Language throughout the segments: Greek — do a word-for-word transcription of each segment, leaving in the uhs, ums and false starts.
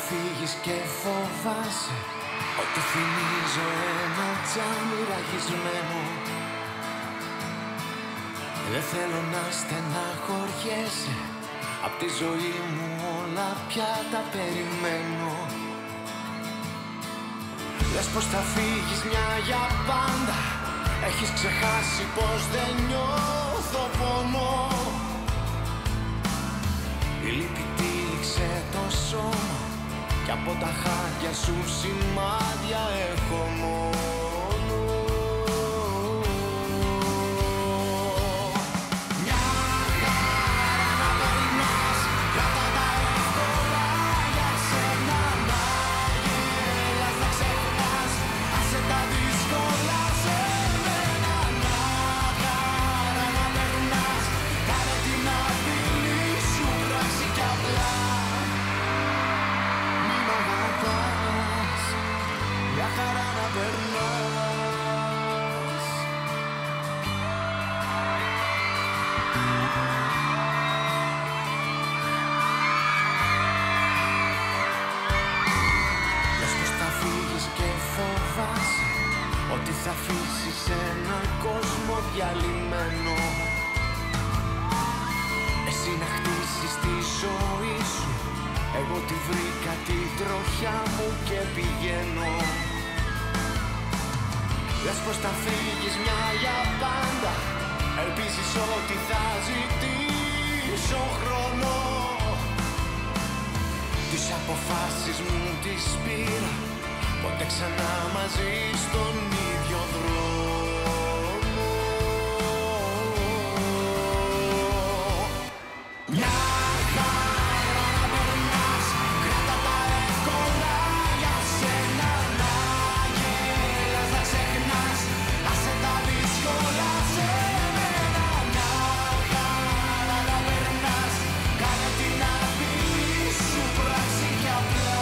φύγεις και φοβάσαι ότι θυμίζω ένα τζάμι ραγισμένο. Δεν θέλω να στεναχωριέσαι, απ' τη ζωή μου όλα πια τα περιμένω. Λες πως θα φύγεις μια για πάντα, έχεις ξεχάσει πως δεν νιώθω πόνο. Η λύπη τύλιξε το σώμα κι από τα χάρια σου σημάδια έχω μόνο. Μια χαρά να περνάς, κράτα τα εύκολα για σένα. Να γελάς, να ξεχνάς, άσε τα δύσκολα σε μένα. Μια χαρά να περνάς, κάνε την απειλή σου πράξη κι απλά. Μη μ' αγαπάς, μια χαρά να περνάς. Λες πως θα φύγεις και φοβάσαι ότι θα αφήσεις έναν κόσμο διαλυμένο. Εσύ να χτίσεις τη ζωή σου, εγώ τη βρήκα την τροχιά μου και πηγαίνω. Λες πως θα φύγεις μια για πάντα, ελπίζεις ότι θα ζητήσω χρόνο. Τις αποφάσεις μου τις πήρα, ποτέ ξανά μαζί στον ίδιο δρόμο. Μια χαρά να περνάς, κράτα τα εύκολα για σένα. Να γελάς, να ξεχνάς, άσε τα δύσκολα σε μένα. Μια χαρά να περνάς, κάνε την απειλή σου πράξη κι απλά.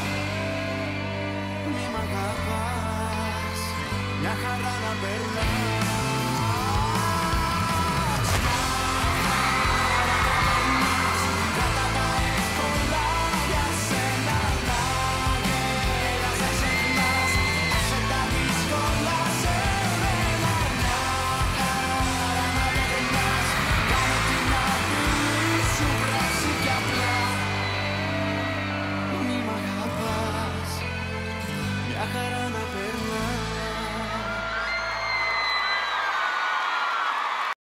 Μη μ' αγαπάς, μια χαρά να περνάς. Κράτα τα εύκολα για σένα. Να γελάς, να ξεχνάς, άσε τα δύσκολα σε μένα. Μια χαρά να περνάς, κάνε την απειλή σου πράξη κι απλά. Μη μ' αγαπάς, μια χαρά